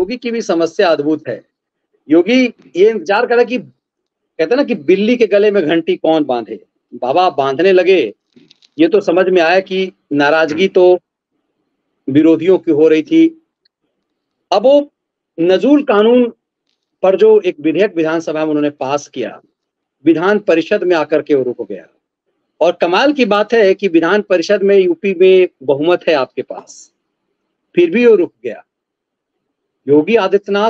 योगी की भी समस्या अद्भुत है। योगी ये इंतजार कर रहा है कि कहते हैं ना कि बिल्ली के गले में घंटी कौन बांधे। बाबा बांधने लगे, ये तो समझ में आया कि नाराजगी तो विरोधियों की हो रही थी। अब वो नजूल कानून पर जो एक विधेयक विधानसभा में उन्होंने पास किया, विधान परिषद में आकर के वो रुक गया। और कमाल की बात है कि विधान परिषद में यूपी में बहुमत है आपके पास, फिर भी वो रुक गया। योगी आदित्यनाथ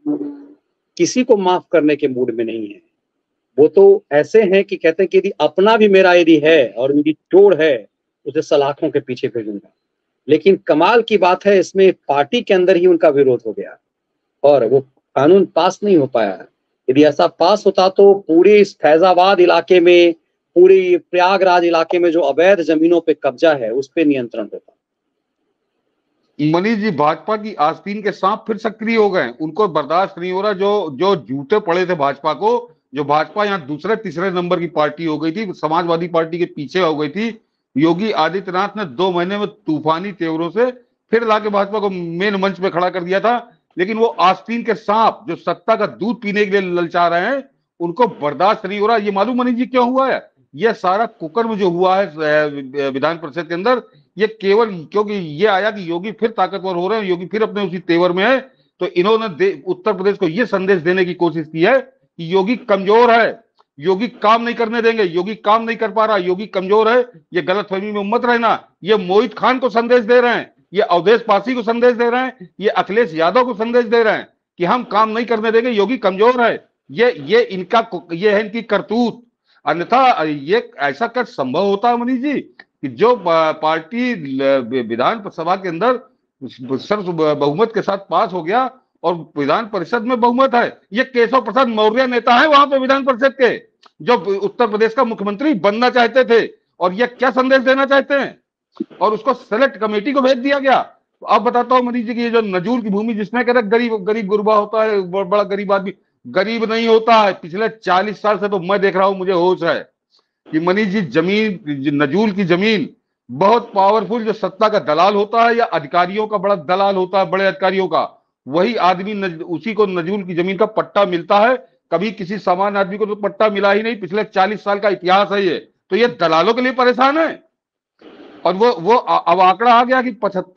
किसी को माफ करने के मूड में नहीं है। वो तो ऐसे हैं कि कहते हैं कि यदि अपना भी मेरा यदि है और उनकी चोर है, उसे सलाखों के पीछे भेजूंगा। लेकिन कमाल की बात है, इसमें पार्टी के अंदर ही उनका विरोध हो गया और वो कानून पास नहीं हो पाया। यदि ऐसा पास होता तो पूरे इस फैजाबाद इलाके में, पूरी प्रयागराज इलाके में जो अवैध जमीनों पे कब्जा है, उस पे नियंत्रण होता। मनीष जी, भाजपा की आस्तीन के सांप फिर सक्रिय हो गए। उनको बर्दाश्त नहीं हो रहा जो जो जूते पड़े थे भाजपा को। जो भाजपा यहाँ दूसरे तीसरे नंबर की पार्टी हो गई थी, समाजवादी पार्टी के पीछे हो गई थी, योगी आदित्यनाथ ने 2 महीने में तूफानी तेवरों से फिर लाके भाजपा को मेन मंच पे खड़ा कर दिया था। लेकिन वो आस्तीन के सांप जो सत्ता का दूध पीने के लिए ललचा रहे हैं, उनको बर्दाश्त नहीं हो रहा। ये मालूम मनीष जी क्यों हुआ है? ये सारा कुकर्म जो हुआ है विधान परिषद के अंदर, ये केवल क्योंकि ये आया कि योगी फिर ताकतवर हो रहे हैं, योगी फिर अपने उसी तेवर में है, तो इन्होंने उत्तर प्रदेश को ये संदेश देने की कोशिश की है कि योगी कमजोर है, योगी काम नहीं करने देंगे, योगी काम नहीं कर पा रहा, योगी कमजोर है। ये गलतफहमी में मत रहना। ये मोहित खान को संदेश दे रहे हैं, ये अवधेश पासी को संदेश दे रहे हैं, ये अखिलेश यादव को संदेश दे रहे हैं कि हम काम नहीं करने देंगे, योगी कमजोर है। ये ये है इनकी करतूत। अन्यथा ये ऐसा कर संभव होता है मनीष जी कि जो पार्टी विधान सभा के अंदर सर्व बहुमत के साथ पास हो गया और विधान परिषद में बहुमत है। ये केशव प्रसाद मौर्य नेता है वहां पे विधान परिषद के, जो उत्तर प्रदेश का मुख्यमंत्री बनना चाहते थे, और ये क्या संदेश देना चाहते हैं, और उसको सेलेक्ट कमेटी को भेज दिया गया। तो अब बताता हूँ मनीष जी की ये जो नजूल की भूमि, जिसमें कह रहे गरीब गरीब गुरबा होता है, बड़ा गरीब आदमी गरीब नहीं होता है। पिछले 40 साल से तो मैं देख रहा हूं, मुझे होश है कि मनीष जी जमीन, नजूल की जमीन बहुत पावरफुल जो सत्ता का दलाल होता है या अधिकारियों का बड़ा दलाल होता है, बड़े अधिकारियों का, वही आदमी उसी को नजूल की जमीन का पट्टा मिलता है। कभी किसी सामान्य आदमी को तो पट्टा मिला ही नहीं। पिछले 40 साल का इतिहास है ये। तो ये दलालों के लिए परेशान है। और वो अब आंकड़ा आ गया कि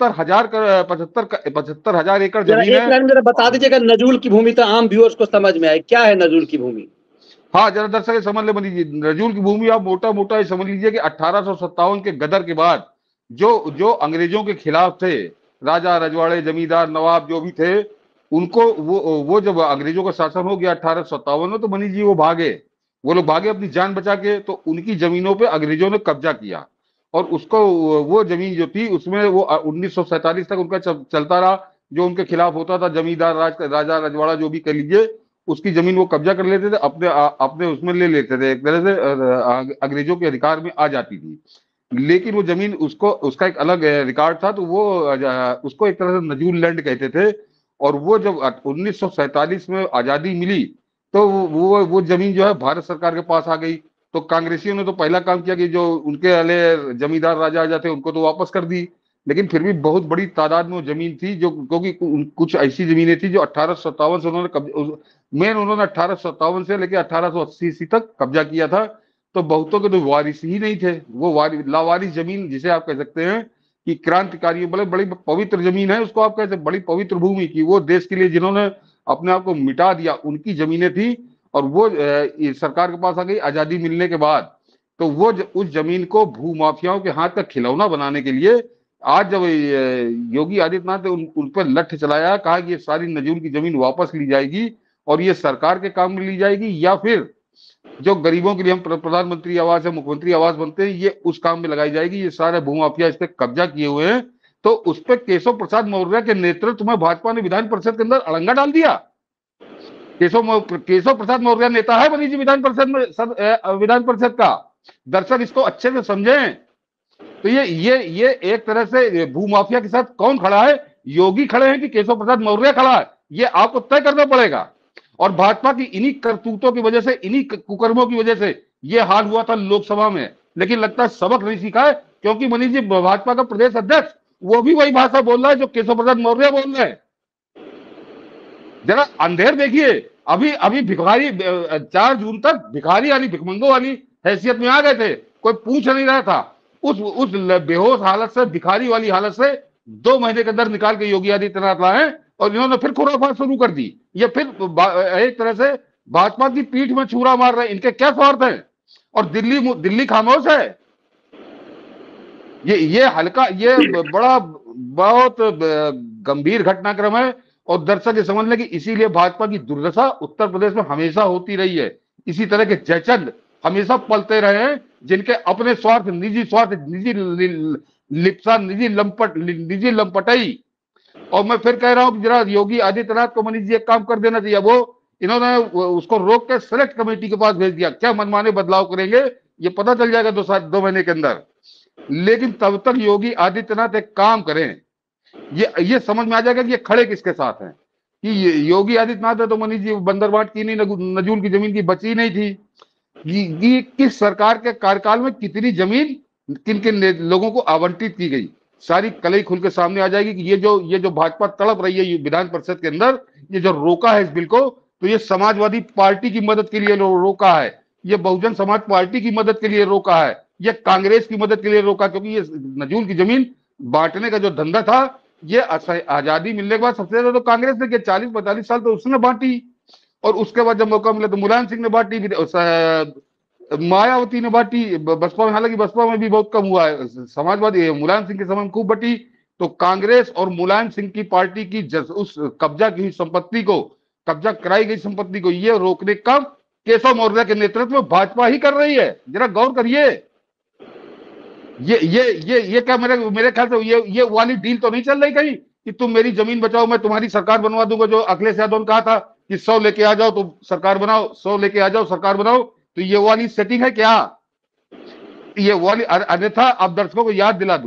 75,000 एकड़ जमीन है। एक लाइन जरा बता दीजिएगा, नजूल की भूमि तो आम व्यूअर्स को समझ में आए, क्या है नजूल की भूमि? हाँ, जरा दर्शक समझ ले लीजिए। नजूल की भूमि आप मोटा मोटा समझ लीजिए कि 1857 के गदर के बाद जो जो अंग्रेजों के खिलाफ थे, राजा रजवाड़े जमींदार नवाब जो भी थे, उनको वो जब अंग्रेजों का शासन हो गया 1857 में, तो मनीष जी वो लोग भागे अपनी जान बचा के। तो उनकी जमीनों पे अंग्रेजों ने कब्जा किया और उसको वो जमीन जो थी उसमें वो 1947 तक उनका चलता रहा। जो उनके खिलाफ होता था, जमींदार राजा रजवाड़ा जो भी कह लीजिए, उसकी जमीन वो कब्जा कर लेते थे, अपने उसमें ले लेते थे, एक तरह से अंग्रेजों के अधिकार में आ जाती थी। लेकिन वो जमीन उसका एक अलग रिकॉर्ड था, तो वो उसको एक तरह से नजूल लैंड कहते थे। और वो जब 1947 में आजादी मिली, तो वो जमीन जो है भारत सरकार के पास आ गई। तो कांग्रेसियों ने तो पहला काम किया कि जो उनके वाले जमींदार राजा थे उनको तो वापस कर दी। लेकिन फिर भी बहुत बड़ी तादाद में वो जमीन थी, जो क्योंकि कुछ ऐसी जमीनें थी जो 1857 से उन्होंने 1857 से लेकर 1880 तक कब्जा किया था। तो बहुतों के तो वारिस ही नहीं थे। वो लावारिस जमीन जिसे आप कह सकते हैं कि क्रांतिकारी, बड़े बड़ी पवित्र जमीन है, उसको आप कहते हैं बड़ी पवित्र भूमि की, वो देश के लिए जिन्होंने अपने आप को मिटा दिया, उनकी जमीनें थी। और वो सरकार के पास आ गई आजादी मिलने के बाद। तो वो उस जमीन को भूमाफियाओं के हाथ का खिलौना बनाने के लिए आज जब योगी आदित्यनाथ ने उन पर लठ चलाया, कहा कि ये सारी नजूल की जमीन वापस ली जाएगी और ये सरकार के काम में ली जाएगी, या फिर जो गरीबों के लिए हम प्रधानमंत्री आवास या मुख्यमंत्री आवास बनते हैं, ये उस काम में लगाई जाएगी। ये सारे भूमाफिया इस पर कब्जा किए हुए हैं। तो उस पर केशव प्रसाद मौर्य के नेतृत्व में भाजपा ने विधान परिषद के अंदर अड़ंगा डाल दिया। केशव प्रसाद मौर्य नेता है मनीष जी विधान परिषद का। दर्शक इसको अच्छे से समझें। तो ये एक तरह से भूमाफिया के साथ कौन खड़ा है? योगी खड़े हैं कि केशव प्रसाद मौर्य खड़ा है? ये आपको तय करना पड़ेगा। और भाजपा की इन्हीं करतूतों की वजह से, इन्हीं कुकर्मों की वजह से ये हाल हुआ था लोकसभा में। लेकिन लगता है सबक नहीं सीखा है, क्योंकि मनीष जी भाजपा का प्रदेश अध्यक्ष वो भी वही भाषा बोल रहा है जो केशव प्रसाद मौर्य बोल रहे हैं। जरा अंधेर देखिए। अभी अभी भिखारी 4 जून तक भिखारी वाली भिखमंगो वाली हैसियत में आ गए थे, कोई पूछ नहीं रहा था। उस बेहोश हालत से, भिखारी वाली हालत से 2 महीने के अंदर निकाल के योगी आदित्यनाथ लाए, और इन्होंने फिर खुराफात शुरू कर दी। ये फिर एक तरह से भाजपा की पीठ में छुरा मार रहे हैं। इनके क्या स्वार्थ है? और दिल्ली दिल्ली खामोश है। ये हल्का, ये बड़ा बहुत गंभीर घटनाक्रम है। और दर्शक ये समझ लें कि इसीलिए भाजपा की दुर्दशा उत्तर प्रदेश में हमेशा होती रही है। इसी तरह के जयचंद हमेशा पलते रहे हैं, जिनके अपने स्वार्थ, निजी स्वार्थ, निजी लिप्सा, निजी लंपटाई। और मैं फिर कह रहा हूं कि जरा योगी आदित्यनाथ को मनीष जी एक काम कर देना चाहिए। वो इन्होंने उसको रोक के सेलेक्ट कमेटी के पास भेज दिया। क्या मनमाने बदलाव करेंगे ये पता चल जाएगा 2 महीने के अंदर। लेकिन तब तक योगी आदित्यनाथ एक काम करें, ये समझ में आ जाएगा कि ये खड़े किसके साथ हैं। कि योगी आदित्यनाथ है तो मनीष जी बंदरबाट की नहीं, नजूल की जमीन की बची नहीं थी। कि किस सरकार के कार्यकाल में कितनी जमीन किन किन लोगों को आवंटित की गई, सारी कलई खुल के सामने आ जाएगी। कि ये जो भाजपा तड़प रही है विधान परिषद के अंदर, ये जो रोका है इस बिल को, तो ये समाजवादी पार्टी की मदद के लिए रोका है, ये बहुजन समाज पार्टी की मदद के लिए रोका है, ये कांग्रेस की मदद के लिए रोका। क्योंकि ये नजूल की जमीन बांटने का जो धंधा था, ये आजादी मिलने के बाद सबसे ज्यादा तो कांग्रेस ने किया। 40-45 साल तो उसने बांटी, और उसके बाद जब मौका मिला तो मुलायम सिंह ने बांटी, मायावती ने बांटी बसपा में। हालांकि बसपा में भी बहुत कम हुआ है, समाजवादी मुलायम सिंह के समय में खूब बटी। तो कांग्रेस और मुलायम सिंह की पार्टी की उस कब्जा की हुई संपत्ति को, कब्जा कराई गई संपत्ति को ये रोकने का केशव मौर्य के नेतृत्व में भाजपा ही कर रही है। जरा गौर करिए। ये क्या मेरे ख्याल से ये वाली डील तो नहीं चल रही कहीं कि तुम मेरी जमीन बचाओ मैं तुम्हारी सरकार बनवा दूंगा, जो अखिलेश यादव ने कहा था कि 100 लेके आ जाओ तो सरकार बनाओ, 100 लेके आ जाओ सरकार बनाओ। तो ये वाली सेटिंग है क्या? ये वाली, अन्यथा आप दर्शकों को याद दिला दूं,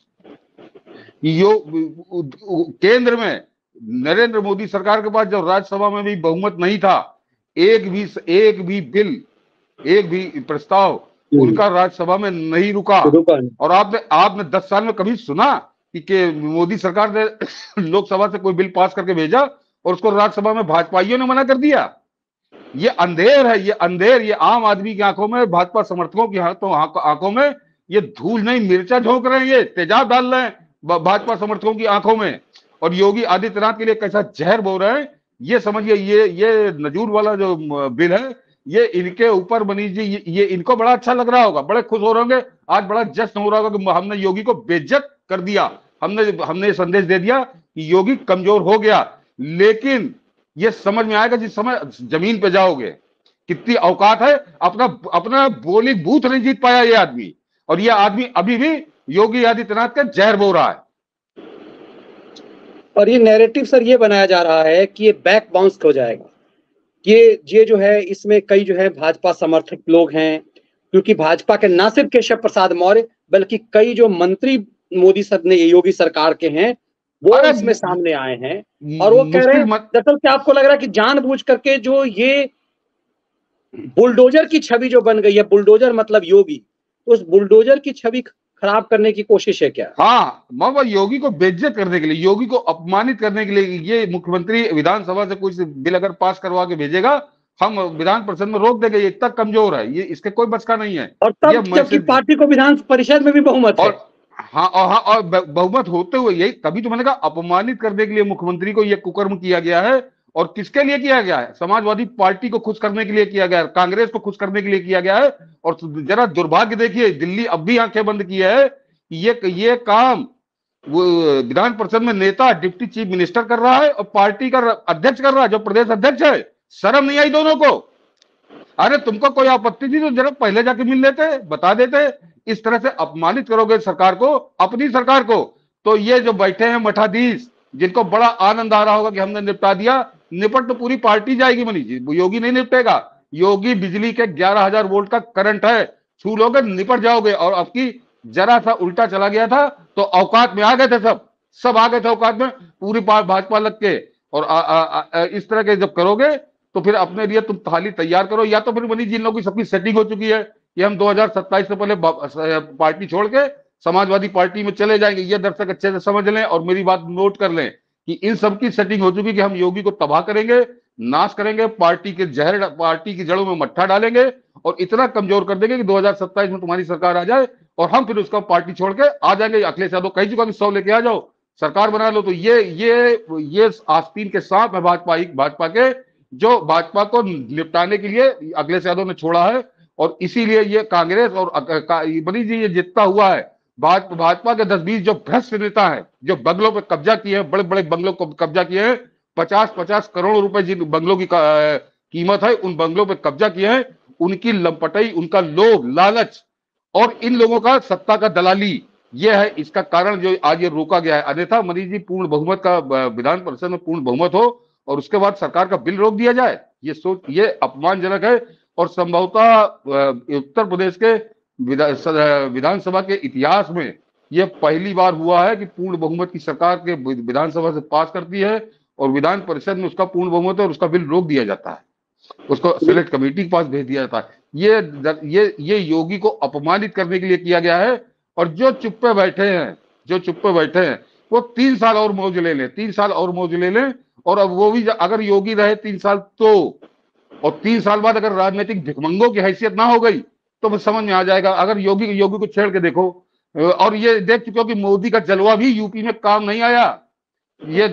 केंद्र में नरेंद्र मोदी सरकार के पास जब राज्यसभा में भी बहुमत नहीं था, एक भी बिल, एक भी प्रस्ताव उनका राज्यसभा में नहीं रुका। और आपने 10 साल में कभी सुना कि मोदी सरकार ने लोकसभा से कोई बिल पास करके भेजा और उसको राज्यसभा में भाजपाइयों ने मना कर दिया? ये अंधेर है, ये अंधेर, ये आम आदमी की आंखों में, भाजपा समर्थकों की आंखों में ये धूल नहीं मिर्चा झोंक रहे हैं, ये तेजाब डाल रहे हैं भाजपा समर्थकों की आंखों में। और योगी आदित्यनाथ के लिए कैसा जहर बो रहे हैं ये समझिए। ये नजूर वाला जो बिल है, ये इनके ऊपर मनीष जी, ये इनको बड़ा अच्छा लग रहा होगा, बड़े खुश हो रहे होंगे, आज बड़ा जश्न हो रहा होगा कि हमने योगी को बेइज्जत कर दिया, हमने संदेश दे दिया कि योगी कमजोर हो गया। लेकिन ये समझ में आएगा जिस समय जमीन पे जाओगे कितनी औकात है। अपना बोली बूथ नहीं जीत पाया ये आदमी, और ये आदमी अभी भी योगी आदित्यनाथ का जहर बो रहा है। और ये नैरेटिव सर ये बनाया जा रहा है कि ये बैक बाउंस हो जाएगा। ये जो है इसमें कई जो है भाजपा समर्थक लोग हैं, क्योंकि भाजपा के ना सिर्फ केशव प्रसाद मौर्य बल्कि कई जो मंत्री मोदी सर ने योगी सरकार के हैं वो इसमें सामने आए हैं। और वो कह रहे हैं दरअसल क्या आपको लग रहा है कि जानबूझ करके जो ये बुलडोजर की छवि जो बन गई है, बुलडोजर मतलब योगी, तो उस बुलडोजर की छवि खराब करने की कोशिश है क्या? हाँ, मामा योगी को बेइज्जत करने के लिए, योगी को अपमानित करने के लिए ये मुख्यमंत्री विधानसभा से कुछ बिल अगर पास करवा के भेजेगा, हम विधान परिषद में रोक देंगे। ये इतना कमजोर है, ये इसके कोई बस का नहीं है। और तब जबकि पार्टी को विधान परिषद में भी बहुमत है। और बहुमत होते हुए यही, तभी तो मैंने कहा अपमानित करने के लिए मुख्यमंत्री को यह कुकर्म किया गया है। और किसके लिए किया गया है? समाजवादी पार्टी को खुश करने के लिए किया गया है, कांग्रेस को खुश करने के लिए किया गया है। और जरा दुर्भाग्य देखिए, दिल्ली अब भी आंखें बंद की है। ये काम वो विधान परिषद में नेता डिप्टी चीफ मिनिस्टर कर रहा है और पार्टी का अध्यक्ष कर रहा है, जो प्रदेश अध्यक्ष है। शर्म नहीं आई दोनों को? अरे तुमको कोई आपत्ति थी तो जरा पहले जाके मिल लेते, बता देते। इस तरह से अपमानित करोगे सरकार को, अपनी सरकार को, तो ये जो बैठे हैं मठाधीश, जिनको बड़ा आनंद आ रहा होगा कि हमने निपटा दिया, निपट तो पूरी पार्टी जाएगी मनीष जी, योगी नहीं निपटेगा। योगी बिजली के 11,000 वोल्ट का करंट है, छू लोगे निपट जाओगे। और अब की जरा सा उल्टा चला गया था तो औकात में आ गए थे, सब आ गए थे औकात में, पूरी भाजपा लग के। और इस तरह के जब करोगे तो फिर अपने लिए तुम थाली तैयार करो, या तो फिर मनीष जी इन लोगों की सबकी सेटिंग हो चुकी है कि हम 2027 से पहले पार्टी छोड़ के समाजवादी पार्टी में चले जाएंगे। ये दर्शक अच्छे से समझ लें और मेरी बात नोट कर लें कि इन सब की सेटिंग हो चुकी कि हम योगी को तबाह करेंगे, नाश करेंगे, पार्टी के जहर, पार्टी की जड़ों में मट्ठा डालेंगे और इतना कमजोर कर देंगे कि 2027 में तुम्हारी सरकार आ जाए और हम फिर उसका पार्टी छोड़ के आ जाएंगे। अखिलेश यादव कह चुका कि 100 लेके आ जाओ, सरकार बना लो। तो ये आस्तीन के सांप है भाजपा के, जो भाजपा को निपटाने के लिए अखिलेश यादव ने छोड़ा है। और इसीलिए ये कांग्रेस और मनीष जी ये जितना हुआ है, भाजपा के 10-20 जो भ्रष्ट नेता है, जो बंगलों पे कब्जा किए हैं, बड़े बड़े बंगलों को कब्जा किए हैं, 50-50 करोड़ रुपए जिन बंगलों की कीमत है, उन बंगलों पे कब्जा किए हैं, उनकी लंपटाई, उनका लोभ लालच और इन लोगों का सत्ता का दलाली, ये है इसका कारण जो आज ये रोका गया है। अन्यथा मनीष जी पूर्ण बहुमत का विधान परिषद में पूर्ण बहुमत हो और उसके बाद सरकार का बिल रोक दिया जाए, ये सोच ये अपमानजनक है। और संभवतः उत्तर प्रदेश के विधानसभा के इतिहास में यह पहली बार हुआ है कि पूर्ण बहुमत की सरकार के विधानसभा से पास करती है और विधान परिषद में उसका पूर्ण बहुमत है और उसका बिल रोक दिया जाता है, उसको सेलेक्ट कमेटी के पास भेज दिया जाता है। ये योगी को अपमानित करने के लिए किया गया है। और जो चुप्पे बैठे हैं वो 3 साल और मौज ले लें, 3 साल और मौज ले लें। और अब वो भी अगर योगी रहे 3 साल तो, और 3 साल बाद अगर राजनीतिक भिखमंगों की हैसियत ना हो गई तो समझ में आ जाएगा। अगर योगी को छेड़ के देखो, और ये देख चुके हो कि मोदी का जलवा भी यूपी में काम नहीं आया। ये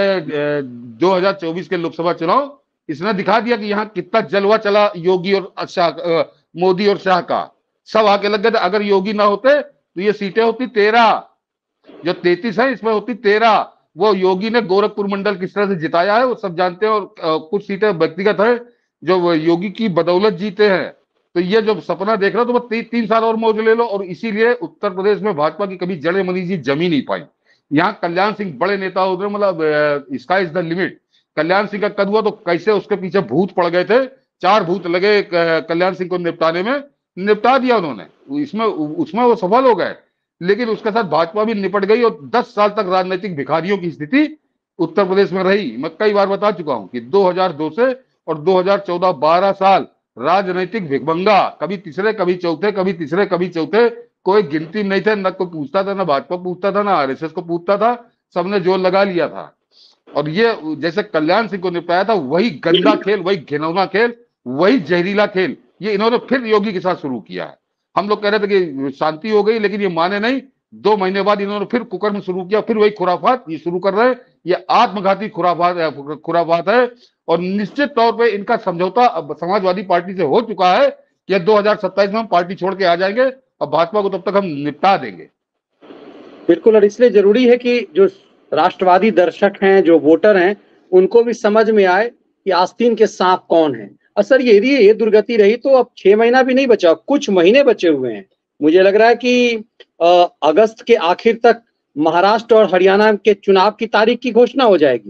2024 के लोकसभा चुनाव इसने दिखा दिया कि यहाँ कितना जलवा चला योगी और शाह, मोदी और शाह का। सब आके लग गए थे। अगर योगी ना होते तो ये सीटें होती 13, जो 33 है इसमें होती 13। वो योगी ने गोरखपुर मंडल किस तरह से जिताया है वो सब जानते हैं। और कुछ सीटें व्यक्तिगत है जो योगी की बदौलत जीते हैं। तो ये जो सपना देख रहा हो तो वो 3 साल और मौज ले लो। और इसीलिए उत्तर प्रदेश में भाजपा की कभी जड़ें मनीष जी जमी नहीं पाई। यहाँ कल्याण सिंह बड़े नेता उधर, मतलब sky is the limit. Kalyan Singh का कद हुआ तो कैसे उसके पीछे भूत पड़ गए थे, 4 भूत लगे कल्याण सिंह को निपटाने में, निपटा दिया उन्होंने, उसमें वो सफल हो गए। लेकिन उसके साथ भाजपा भी निपट गई और 10 साल तक राजनीतिक भिखारियों की स्थिति उत्तर प्रदेश में रही। मैं कई बार बता चुका हूं कि 2002 से और 2014 12 साल राजनीतिक भिखमंगा, कभी तीसरे कभी चौथे, कभी तीसरे कभी चौथे, कोई गिनती नहीं थे। न कोई पूछता था, न भाजपा पूछता था, न आरएसएस को पूछता था, सबने जोर लगा लिया था। और ये जैसे कल्याण सिंह को निपटाया था वही गंदा खेल, वही घिनौना खेल, वही जहरीला खेल ये इन्होंने फिर योगी के साथ शुरू किया है। हम लोग कह रहे थे कि शांति हो गई, लेकिन ये माने नहीं। 2 महीने बाद इन्होंने फिर कुकर्म शुरू किया, फिर वही खुराफात ये शुरू कर रहे हैं। ये आत्मघाती खुराफात है। और निश्चित तौर पे इनका समझौता समाजवादी पार्टी से हो चुका है कि 2027 में हम पार्टी छोड़ के आ जाएंगे और भाजपा को तब तक हम निपटा देंगे। बिल्कुल। और इसलिए जरूरी है कि जो राष्ट्रवादी दर्शक हैं, जो वोटर हैं, उनको भी समझ में आए कि आस्तीन के सांप कौन है। और सर यदि ये दुर्गति रही तो अब 6 महीना भी नहीं बचा, कुछ महीने बचे हुए हैं। मुझे लग रहा है कि अगस्त के आखिर तक महाराष्ट्र और हरियाणा के चुनाव की तारीख की घोषणा हो जाएगी।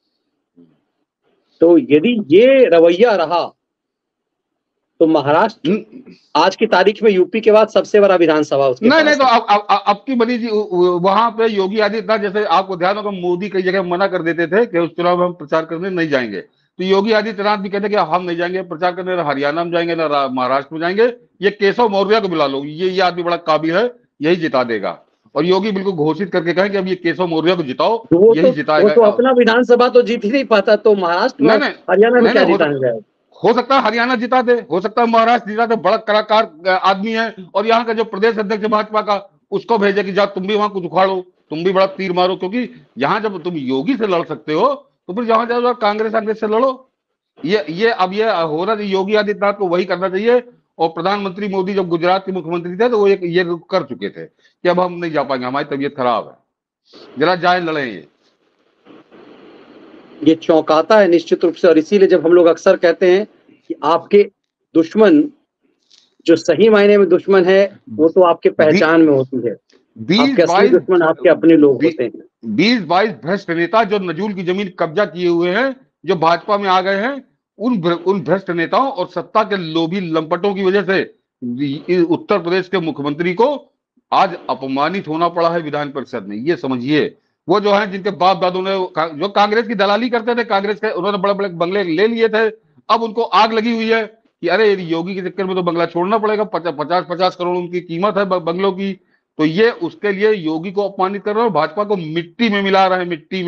तो यदि ये रवैया रहा तो महाराष्ट्र आज की तारीख में यूपी के बाद सबसे बड़ा विधानसभा उसके नहीं तो अब की बनी जी वहां पे योगी आदित्यनाथ, जैसे आपको ध्यान होगा मोदी कई जगह मना कर देते थे कि उस चुनाव में हम प्रचार करने नहीं जाएंगे, तो योगी आदित्यनाथ भी कहते कि हम नहीं जाएंगे प्रचार करने, ना हरियाणा में जाएंगे ना महाराष्ट्र में जाएंगे। ये केशव मौर्य को बुला लो, ये आदमी बड़ा काबिल है, यही जिता देगा। और योगी बिल्कुल घोषित करके कहें कि अब ये केशव मौर्य को जिताओ, यही जिताएगा। वो तो अपना विधानसभा तो जीत ही नहीं पाता, तो महाराष्ट्र में हरियाणा में क्या जिताने जाएगा। हो सकता है हरियाणा जिता दे, हो सकता है महाराष्ट्र जिता दे, बड़ा कलाकार आदमी है। और यहाँ का जो प्रदेश अध्यक्ष भाजपा का, उसको भेजे कि जाओ तुम भी वहां कुछ उखाड़ो, तुम भी बड़ा तीर मारो। क्योंकि यहाँ जब तुम योगी से लड़ सकते हो तो फिर जहां जाओ कांग्रेस से लड़ो। अब ये हो रहा है, योगी आदित्यनाथ को वही करना चाहिए। और प्रधानमंत्री मोदी जब गुजरात के मुख्यमंत्री थे तो वो ये कर चुके थे कि अब हम नहीं जा पाएंगे, हमारी तबीयत खराब है, जरा जाए लड़े। ये चौंकाता है निश्चित रूप से। और इसीलिए जब हम लोग अक्सर कहते हैं कि आपके दुश्मन जो सही मायने में दुश्मन है वो तो आपके पहचान में होती है, 20-22 दुश्मन आपके अपने लोग होते हैं। 20-22 भ्रष्ट नेता जो नजूल की जमीन कब्जा किए हुए हैं, जो भाजपा में आ गए हैं, उन भ्रष्ट नेताओं और सत्ता के लोभी लंपटों की वजह से उत्तर प्रदेश के मुख्यमंत्री को आज अपमानित होना पड़ा है विधान परिषद में। ये समझिए, वो जो है जिनके बाप दादों ने जो कांग्रेस की दलाली करते थे, कांग्रेस के उन्होंने बड़े बड़े बंगले ले लिए थे, अब उनको आग लगी हुई है कि अरे योगी के चक्कर में तो बंगला छोड़ना पड़ेगा, 50 करोड़ उनकी कीमत है बंगलों की। तो ये उसके लिए योगी को अपमानित कर रहे हैं और भाजपा को मिट्टी में मिला रहे हैं, मिट्टी में।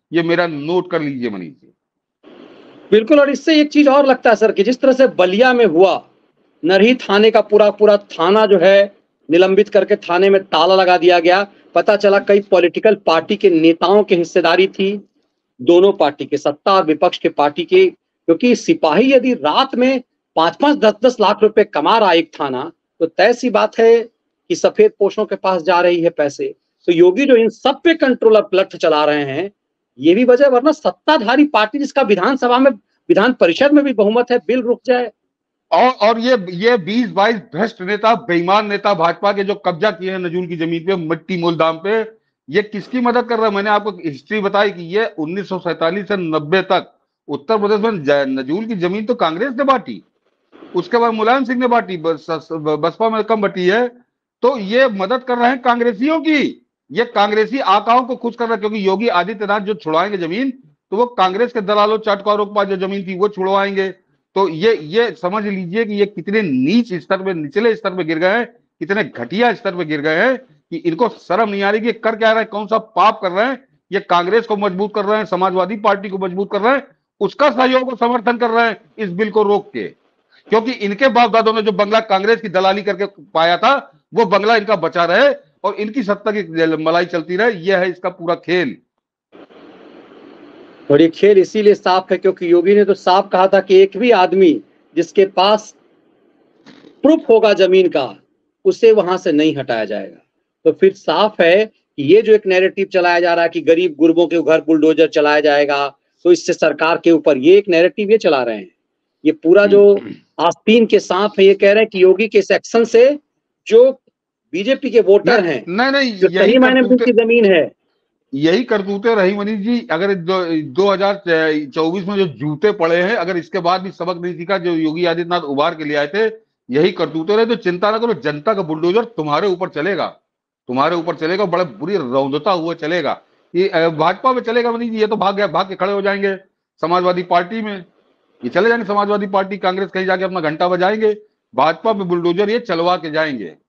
ये मेरा नोट कर लीजिए मनीष जी। बिल्कुल। और इससे एक चीज और लगता है सर कि जिस तरह से बलिया में हुआ, नरही थाने का पूरा पूरा थाना जो है निलंबित करके थाने में ताला लगा दिया गया। पता चला कई पॉलिटिकल पार्टी के नेताओं की हिस्सेदारी थी, दोनों पार्टी के, सत्ता और विपक्ष के पार्टी के। क्योंकि सिपाही यदि रात में 5-5, 10-10 लाख रुपए कमा रहा एक थाना, तो तय सी बात है कि सफेद पोशों के पास जा रही है पैसे। तो योगी जो इन सब पे कंट्रोल ऑफ ब्लड चला रहे हैं, ये भी वजह, वरना सत्ताधारी पार्टी जिसका विधानसभा में, विधान परिषद में भी बहुमत है, बिल रुक जाए। और ये 20-22 भ्रष्ट नेता, बेईमान नेता भाजपा के जो कब्जा किए हैं नजूल की जमीन पे मिट्टी मोल दाम पे, ये किसकी मदद कर रहा है? मैंने आपको हिस्ट्री बताई कि ये 1947 से 90 तक उत्तर प्रदेश में नजूल की जमीन तो कांग्रेस ने बांटी, उसके बाद मुलायम सिंह ने बांटी, बसपा में कम बटी है। तो ये मदद कर रहे हैं कांग्रेसियों की, ये कांग्रेसी आकाओं को खुश कर रहे हैं, क्योंकि योगी आदित्यनाथ जो छुड़वाएंगे जमीन, तो वो कांग्रेस के दलालों चाटकारों के पास जो जमीन थी वो छुड़वाएंगे। तो ये समझ लीजिए कि ये कितने नीच स्तर पे, निचले स्तर पे गिर गए हैं, कितने घटिया स्तर पे गिर गए हैं कि इनको शर्म नहीं आ रही कि कर क्या रहे हैं, कौन सा पाप कर रहे हैं। ये कांग्रेस को मजबूत कर रहे हैं, समाजवादी पार्टी को मजबूत कर रहे हैं, उसका सहयोग और समर्थन कर रहे हैं इस बिल को रोक के। क्योंकि इनके बाप दादों ने जो बंगला कांग्रेस की दलाली करके पाया था, वो बंगला इनका बचा रहे और इनकी सत्ता की मलाई चलती रहे। यह है इसका पूरा खेल। और ये खेल इसीलिए साफ है क्योंकि योगी ने तो साफ कहा था कि एक भी आदमी जिसके पास प्रूफ होगा जमीन का, उसे वहां से नहीं हटाया जाएगा। तो फिर साफ है कि ये जो एक नैरेटिव चलाया जा रहा है कि गरीब गुरबों के घर बुलडोजर चलाया जाएगा, तो इससे सरकार के ऊपर ये एक नैरेटिव ये चला रहे हैं। ये पूरा जो आस्तीन के सांप है, ये कह रहे हैं कि योगी के इस एक्शन से जो बीजेपी के वोटर हैं, नहीं, जो सही मायने में उनकी जमीन है, यही करतूते रही मनीष जी। अगर 2024 में जो जूते पड़े हैं, अगर इसके बाद भी सबक नहीं सीखा जो योगी आदित्यनाथ उबार के लिए आए थे, यही करतूते रहे। तो चिंता ना करो, जनता का बुलडोजर तुम्हारे ऊपर चलेगा, तुम्हारे ऊपर चलेगा, बड़े बुरी रौंदता हुआ चलेगा। ये भाजपा में चलेगा मनीष जी, ये तो भाग के खड़े हो जाएंगे समाजवादी पार्टी में, ये चले जाएंगे समाजवादी पार्टी, कांग्रेस कहीं जाके अपना घंटा बजाएंगे, भाजपा में बुलडोजर ये चलवा के जाएंगे।